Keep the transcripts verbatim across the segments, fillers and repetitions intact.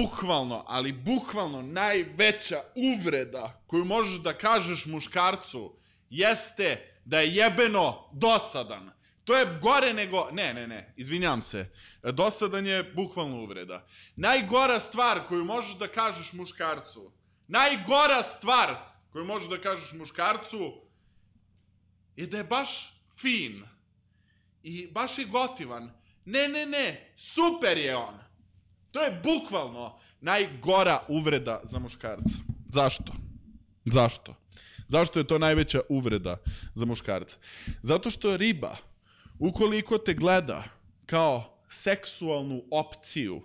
bukvalno, ali bukvalno najveća uvreda koju možeš da kažeš muškarcu jeste da je jebeno dosadan. To je gore nego... Ne, ne, ne, izvinjam se. Dosadan je bukvalno uvreda. Najgora stvar koju možeš da kažeš muškarcu, najgora stvar koju možeš da kažeš muškarcu je da je baš fin. I baš je gotivan. Ne, ne, ne, super je on. To je bukvalno najgora uvreda za muškarca. Zašto? Zašto? Zašto je to najveća uvreda za muškarca? Zato što riba, ukoliko te gleda kao seksualnu opciju,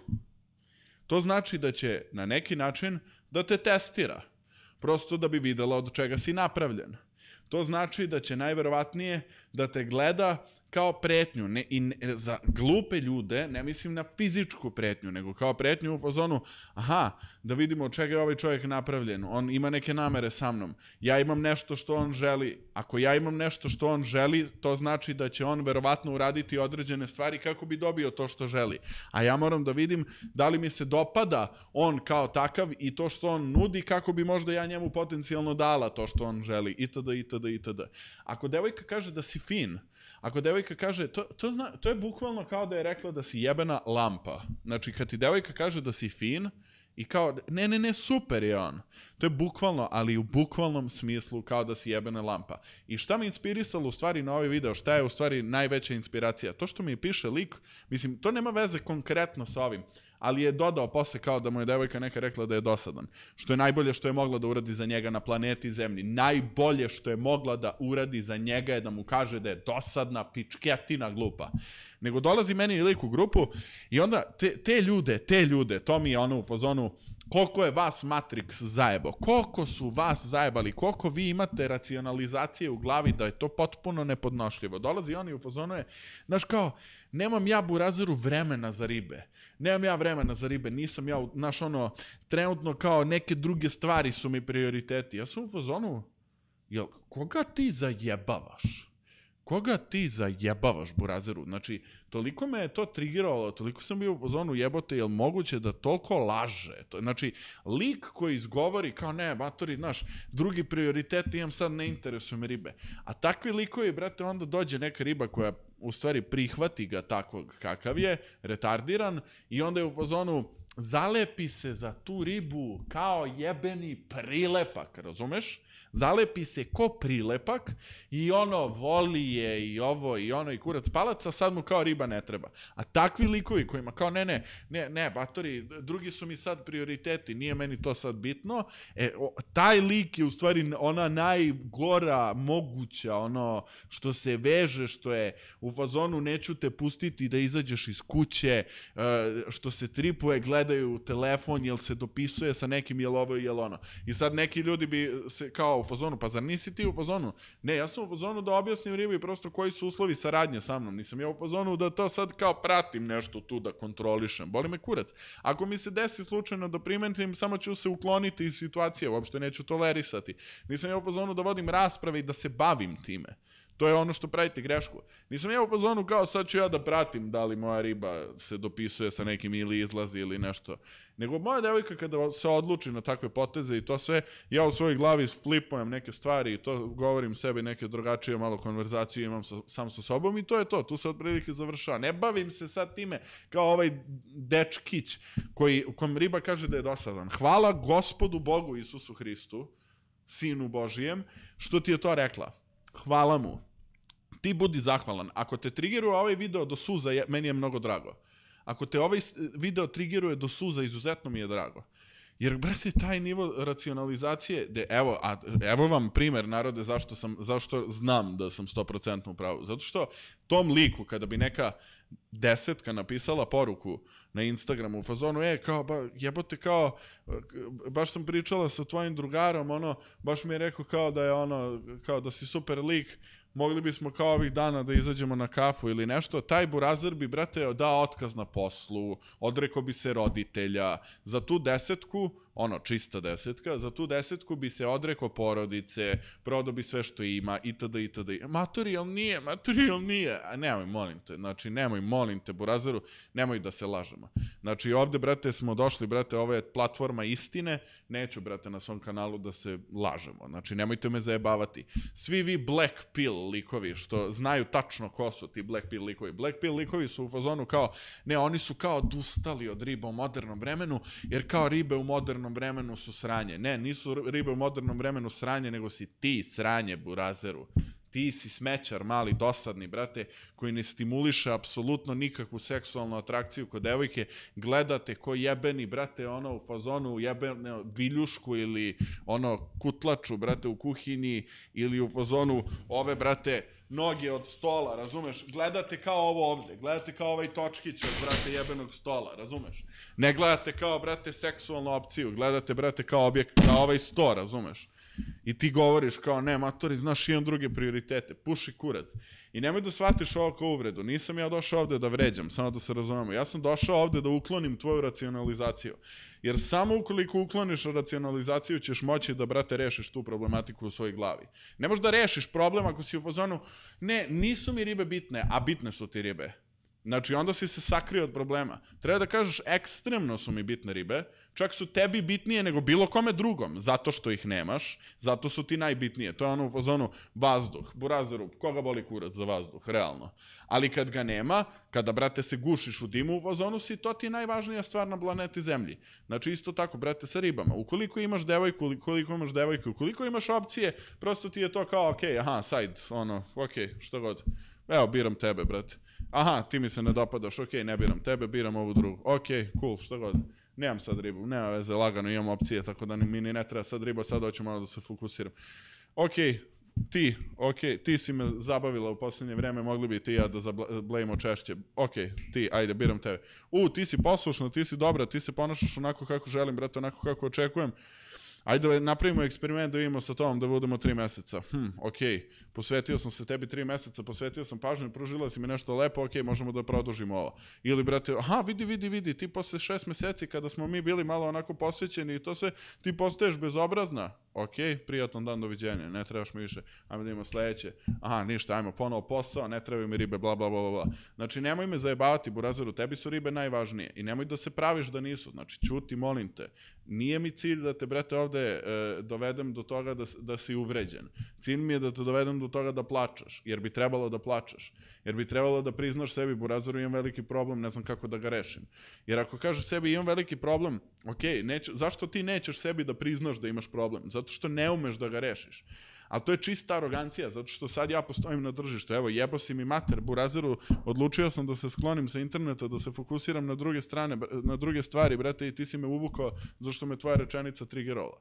to znači da će na neki način da te testira. Prosto da bi videla od čega si napravljen. To znači da će najverovatnije da te gleda kao pretnju. Ne, i ne, za glupe ljude, ne mislim na fizičku pretnju, nego kao pretnju u fazonu, aha, da vidimo od čega je ovaj čovjek napravljen. On ima neke namere sa mnom. Ja imam nešto što on želi. Ako ja imam nešto što on želi, to znači da će on verovatno uraditi određene stvari kako bi dobio to što želi. A ja moram da vidim da li mi se dopada on kao takav i to što on nudi kako bi možda ja njemu potencijalno dala to što on želi. Itd, itd, itd. Ako devojka kaže da si fin, ako devojka kaže, to, to, zna, to je bukvalno kao da je rekla da si jebena lampa. Znači, kad ti devojka kaže da si fin i kao, ne, ne, ne, super je on. To je bukvalno, ali u bukvalnom smislu kao da si jebena lampa. I šta me inspirisalo u stvari na ovaj video? Šta je u stvari najveća inspiracija? To što mi piše lik, mislim, to nema veze konkretno sa ovim, ali je dodao posle kao da mu je devojka neka rekla da je dosadan. Što je najbolje što je mogla da uradi za njega na planeti Zemlji. Najbolje što je mogla da uradi za njega je da mu kaže da je dosadna pičketina glupa. Nego dolazi meni lik u grupu i onda te, te ljude, te ljude, to mi je ono u fazonu, koliko je vas Matrix zajebao, koliko su vas zajebali, koliko vi imate racionalizacije u glavi da je to potpuno nepodnošljivo. Dolazi oni u fazonu je, znaš kao, nemam ja burazeru vremena za ribe, nemam ja vremena za ribe, nisam ja, znaš ono, trenutno kao neke druge stvari su mi prioriteti. Ja sam u fazonu, jel, koga ti zajebavaš? Koga ti zajebavaš, burazeru? Znači, toliko me je to trigiralo, toliko sam bio u zonu jebote, jel moguće da toliko laže? To, znači, lik koji izgovori kao ne, matori, znaš, drugi prioritet imam sad, ne interesuju me ribe. A takvi likovi, brate, onda dođe neka riba koja u stvari prihvati ga takvog kakav je, retardiran, i onda je u zonu zalepi se za tu ribu kao jebeni prilepak, razumeš? Zalepi se ko prilepak i ono voli je i ovo i ono i kurac palac, a sad mu kao riba ne treba. A takvi likovi kojima kao ne, ne, ne, ne, batori, drugi su mi sad prioriteti, nije meni to sad bitno, e, o, taj lik je u stvari ona najgora moguća, ono što se veže, što je u fazonu neću te pustiti da izađeš iz kuće, što se tripuje, gledaju telefon, jel se dopisuje sa nekim, jel ovo i jel ono. I sad neki ljudi bi se kao u fazonu, pa zar nisi ti u fazonu? Ne, ja sam u fazonu da objasnim ribi prosto koji su uslovi saradnje sa mnom. Nisam ja u fazonu da to sad kao pratim nešto tu, da kontrolišem. Boli me kurac. Ako mi se desi slučajno da primetim, samo ću se ukloniti iz situacije, uopšte neću tolerisati. Nisam ja u fazonu da vodim rasprave i da se bavim time. To je ono što pravite grešku. Nisam ja u fazonu kao sad ću ja da pratim da li moja riba se dopisuje sa nekim ili izlazi ili nešto. Nego moja devojka kada se odluči na takve poteze i to sve, ja u svojoj glavi flipujem neke stvari i to govorim sebi neke drugačije malo konverzacije imam sa, sam sa sobom i to je to. Tu se otprilike završava. Ne bavim se sad time kao ovaj dečkić koji, u kom riba kaže da je dosadan. Hvala Gospodu Bogu Isusu Hristu, Sinu Božijem, što ti je to rekla. Hvala mu. Ti budi zahvalan. Ako te triggeruje ovaj video do suza, je, meni je mnogo drago. Ako te ovaj video triggeruje do suza, izuzetno mi je drago. Jer, brate, taj nivo racionalizacije, de, evo, a, evo vam primer, narode, zašto, sam, zašto znam da sam sto posto u pravu. Zato što tom liku, kada bi neka desetka napisala poruku na Instagramu u fazonu, e, kao, ba, jebote, kao, baš sam pričala sa tvojim drugarom, ono, baš mi je rekao kao da je ono, kao da si super lik, mogli bismo kao ovih dana da izađemo na kafu ili nešto, taj burazer bi, brate, dao otkaz na poslu, odrekao bi se roditelja, za tu desetku ono, čista desetka, za tu desetku bi se odrekao porodice, prodao bi sve što ima, itd., itd. Materijal nije, materijal nije. A nemoj, molim te, znači, nemoj, molim te, burazeru, nemoj da se lažemo. Znači, ovde, brate, smo došli, brate, ovo je platforma istine, neću, brate, na svom kanalu da se lažemo. Znači, nemojte me zajebavati. Svi vi Black Pill likovi, što znaju tačno ko su ti Black Pill likovi. Black Pill likovi su u fazonu kao, ne, oni su kao odustali od riba u modernom vremenu, jer kao ribe u modernom vremenu su sranje. Ne, nisu ribe u modernom vremenu sranje, nego si ti sranje, burazeru. Ti si smećar, mali, dosadni, brate, koji ne stimuliše apsolutno nikakvu seksualnu atrakciju kod devojke. Gledate ko jebeni, brate, ono u fazonu jebeno viljušku ili ono kutlaču, brate, u kuhinji ili u fazonu ove, brate, noge od stola, razumeš? Gledate kao ovo ovde, gledate kao ovaj točkić od, brate, jebenog stola, razumeš? Ne gledate kao, brate, seksualnu opciju, gledate, brate, kao objekt, kao ovaj sto, razumeš? I ti govoriš kao, ne, matori, znaš, imam druge prioritete, puši kurac. I nemoj da shvatiš ovo kao uvredu, nisam ja došao ovde da vređam, samo da se razumemo. Ja sam došao ovde da uklonim tvoju racionalizaciju. Jer samo ukoliko ukloniš racionalizaciju ćeš moći da, brate, rešiš tu problematiku u svojoj glavi. Ne možeš da rešiš problem ako si u fazonu, ne, nisu mi ribe bitne, a bitne su ti ribe. Znači, onda si se sakrio od problema. Treba da kažeš, ekstremno su mi bitne ribe, čak su tebi bitnije nego bilo kome drugom, zato što ih nemaš, zato su ti najbitnije. To je ono u fazonu vazduh, burazeru, koga boli kurac za vazduh, realno. Ali kad ga nema, kada, brate, se gušiš u dimu u fazonu si, to ti je najvažnija stvar na planeti Zemlji. Znači, isto tako, brate, sa ribama. Ukoliko imaš devojku, ukoliko imaš devojku, ukoliko imaš opcije, prosto ti je to kao, ok, aha, side, ono, ok, što god. Evo, biram tebe, brate. Aha, ti mi se ne dopadaš, ok, ne biram tebe, biram ovu drugu. Ok, cool, što god. Nemam sad ribu, nema veze, lagano, imam opcije, tako da mi ni ne treba sad riba, sad hoću malo da se fokusiram. Ok, ti, ok, ti si me zabavila u poslednje vreme, mogli bi ti ja da zablejimo češće. Ok, ti, ajde, biram tebe. U, ti si poslušna, ti si dobra, ti se ponašaš onako kako želim, brate, onako kako očekujem. Ajde da napravimo eksperiment da vidimo sa tom da budemo tri meseca. Hm, okej, posvetio sam se tebi tri meseca, posvetio sam pažnju, pružila si mi nešto lepo, okej, možemo da produžimo ovo. Ili, brate, aha, vidi, vidi, vidi, ti posle šest meseci kada smo mi bili malo onako posvećeni i to sve, ti postaješ bezobrazna. Okej, prijatan dan, doviđenja, ne trebaš mi više, ajmo da imamo sledeće. Aha, ništa, ajmo ponovo posao, ne trebaju mi ribe, bla, bla, bla, bla. Znači, nemoj me zajebavati, burazeru, tebi su ribe najvažnije i nemoj da se praviš da nisu. Znači, ćuti, molim te. Nije mi cilj da te, brate, ovde e, dovedem do toga da, da si uvređen. Cilj mi je da te dovedem do toga da plačeš, jer bi trebalo da plačeš. Jer bi trebalo da priznaš sebi, burazeru, imam veliki problem, ne znam kako da ga rešim. Jer ako kažeš sebi imam veliki problem, okej, neće, zašto ti nećeš sebi da priznaš da imaš problem? Zato što ne umeš da ga rešiš. Ali to je čista arogancija, zato što sad ja postojim na tržištu. Evo, jebo si mi mater, burazeru, odlučio sam da se sklonim sa interneta, da se fokusiram na druge strane, na druge stvari, brate, i ti si me uvukao zašto me tvoja rečenica triggerala.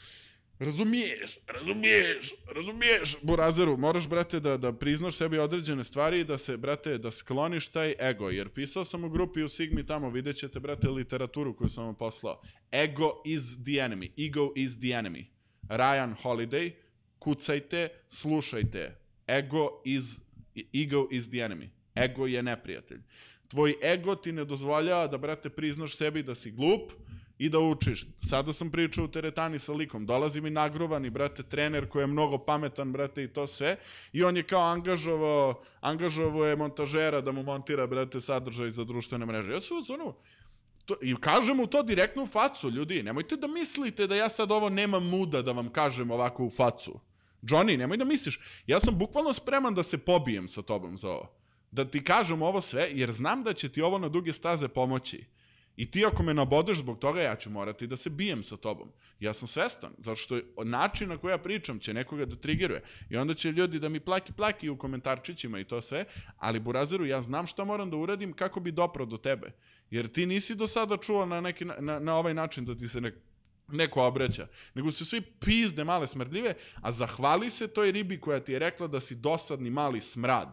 Razumiješ, razumiješ, razumiješ, burazeru, moraš, brate, da, da priznaš sebi određene stvari i da se, brate, da skloniš taj ego, jer pisao sam u grupi u Sigmi tamo, vidjet ćete, brate, literaturu koju sam vam poslao. Ego is the enemy, ego is the enemy. Ryan Holiday, kucajte, slušajte. Ego is, ego is the enemy. Ego je neprijatelj. Tvoj ego ti ne dozvoljava da, brate, priznaš sebi da si glup i da učiš. Sada sam pričao u teretani sa likom. Dolazi mi nagrovani, brate, trener koji je mnogo pametan, brate, i to sve. I on je kao angažovao, angažovao je montažera da mu montira, brate, sadržaj za društvene mreže. Ja sam ono... To, i kažem mu to direktno u facu, ljudi. Nemojte da mislite da ja sad ovo nemam muda da vam kažem ovako u facu. Johnny, nemoj da misliš. Ja sam bukvalno spreman da se pobijem sa tobom za ovo. Da ti kažem ovo sve, jer znam da će ti ovo na duge staze pomoći. I ti ako me nabodeš zbog toga, ja ću morati da se bijem sa tobom. Ja sam svestan, zato što način na koji ja pričam će nekoga da triggeruje. I onda će ljudi da mi plaki plaki u komentarčićima i to sve, ali burazeru, ja znam šta moram da uradim kako bi doprao do tebe. Jer ti nisi do sada čuo na, neki, na, na ovaj način da ti se ne, neko obraća. Nego su svi pizde male smrdljive, a zahvali se toj ribi koja ti je rekla da si dosadni mali smrad.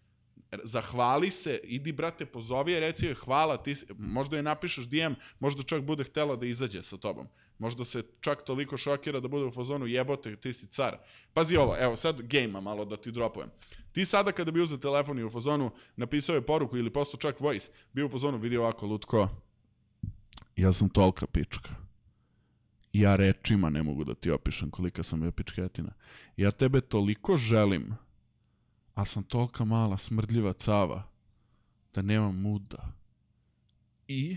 Zahvali se, idi, brate, pozovi je, reci joj hvala, ti, možda je napišeš D M, možda čak bude htela da izađe sa tobom. Možda se čak toliko šokira da bude u fazonu jebote, ti si car. Pazi ovo, evo sad gejma malo da ti dropujem. Ti sada kada bi uzeo telefon i u fazonu napisao je poruku ili poslao čak voice, bio u fazonu, vidi ovako, lutko, ja sam tolika pička. ja rečima ne mogu da ti opišem kolika sam bio pičketina. Ja tebe toliko želim, ali sam tolika mala smrdljiva cava da nemam muda. I?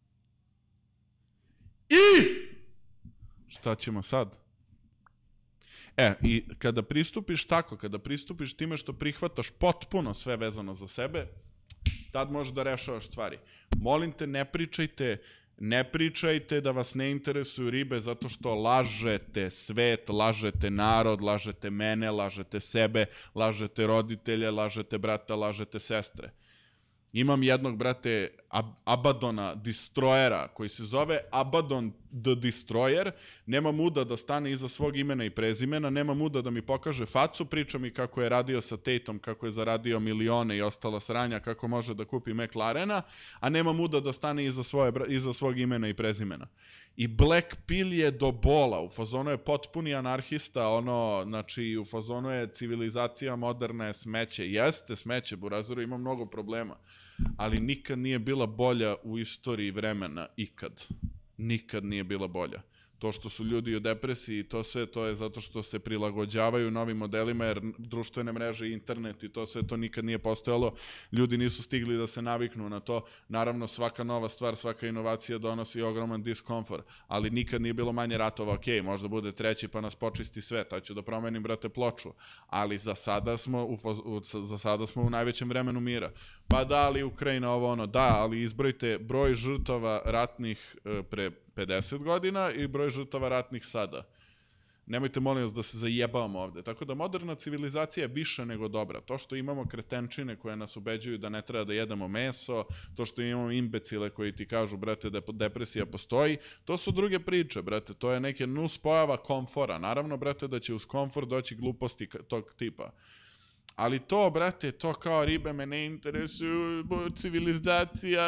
I? Šta ćemo sad? E, i kada pristupiš tako, kada pristupiš time što prihvataš potpuno sve vezano za sebe, tad možeš da rešavaš stvari. Molim te, ne pričajte, ne pričajte da vas ne interesuju ribe zato što lažete svet, lažete narod, lažete mene, lažete sebe, lažete roditelje, lažete brata, lažete sestre. Imam jednog, brate, Ab Abadona Destroyera, koji se zove Abaddon the Destroyer. Nema muda da stane iza svog imena i prezimena, nema muda da mi pokaže facu, priča mi kako je radio sa Tateom, kako je zaradio milione i ostala sranja, kako može da kupi McLarena, a nema muda da stane iza, svoje, iza svog imena i prezimena. I Black Pill je do bola, u fazonu je potpuni anarhista, ono, znači, u fazonu je civilizacija moderna je smeće. Jeste smeće, Burazeru, ima mnogo problema, ali nikad nije bila bolja u istoriji vremena, ikad. Nikad nije bila bolja. To što su ljudi u depresiji, to sve, to je zato što se prilagođavaju novim modelima, jer društvene mreže i internet i to sve, to nikad nije postojalo. Ljudi nisu stigli da se naviknu na to. Naravno, svaka nova stvar, svaka inovacija donosi ogroman diskomfort, ali nikad nije bilo manje ratova. Ok, možda bude treći pa nas počisti sve, tad ću da promenim, brate, ploču. Ali za sada smo u, u, za sada smo u najvećem vremenu mira. Pa da, ali Ukrajina ovo ono, da, ali izbrojite broj žrtava ratnih e, pre pedeset godina i broj žrtava ratnih sada. Nemojte, molim vas, da se zajebavamo ovde. Tako da moderna civilizacija je više nego dobra. To što imamo kretenčine koje nas ubeđuju da ne treba da jedemo meso, to što imamo imbecile koji ti kažu, brate, da depresija postoji, to su druge priče, brate. To je neke nuspojava komfora. Naravno, brate, da će uz komfor doći gluposti tog tipa. Ali to, brate, to kao ribe me ne interesuju, civilizacija,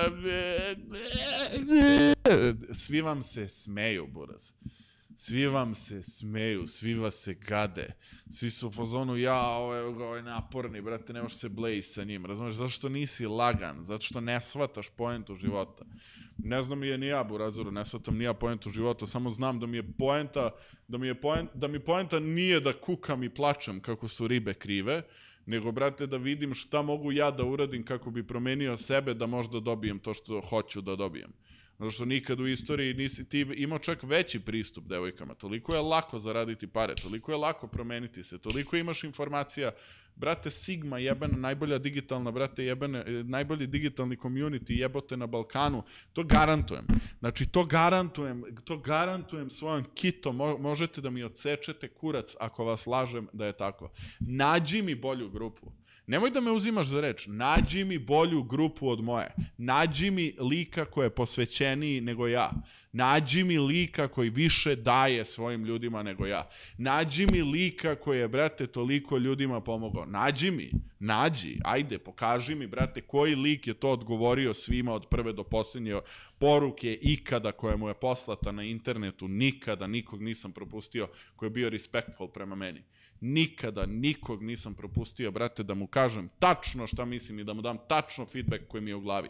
svi vam se smeju, buraz. Svi vam se smeju, svi vas se gade. Svi su u fazonu, ja, ovo je, ovo je naporni, brate, ne možeš se bleji sa njim. Razumeš, zato što nisi lagan, zato što ne shvataš poentu života. Ne znam je ni ja, Burazeru, ne shvatam ni ja poentu života, samo znam da mi je poenta, da mi je poenta, da mi poenta nije da kukam i plačem kako su ribe krive, nego, brate, da vidim šta mogu ja da uradim kako bi promenio sebe da možda dobijem to što hoću da dobijem. Zato što nikad u istoriji nisi ti imao čak veći pristup devojkama. Toliko je lako zaraditi pare, toliko je lako promeniti se, toliko imaš informacija. Brate, Sigma jebena, najbolja digitalna, brate, jebene, najbolji digitalni community jebote na Balkanu. To garantujem. Znači, to garantujem, to garantujem svojom kitom. Možete da mi odsečete kurac ako vas lažem da je tako. Nađi mi bolju grupu. Nemoj da me uzimaš za reč. Nađi mi bolju grupu od moje. Nađi mi lika koji je posvećeniji nego ja. Nađi mi lika koji više daje svojim ljudima nego ja. Nađi mi lika koji je, brate, toliko ljudima pomogao. Nađi mi. Nađi. Ajde, pokaži mi, brate, koji lik je to odgovorio svima od prve do posljednje poruke ikada koja mu je poslata na internetu. Nikada nikog nisam propustio koji je bio respectful prema meni. Nikada nikog nisam propustio, brate, da mu kažem tačno šta mislim i da mu dam tačno feedback koji mi je u glavi.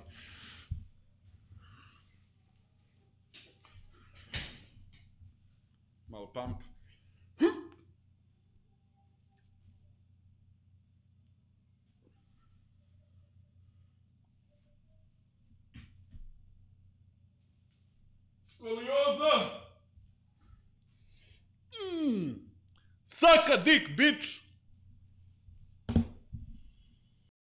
Malo pump. Skolioza! Mm. Suck a dick, bitch!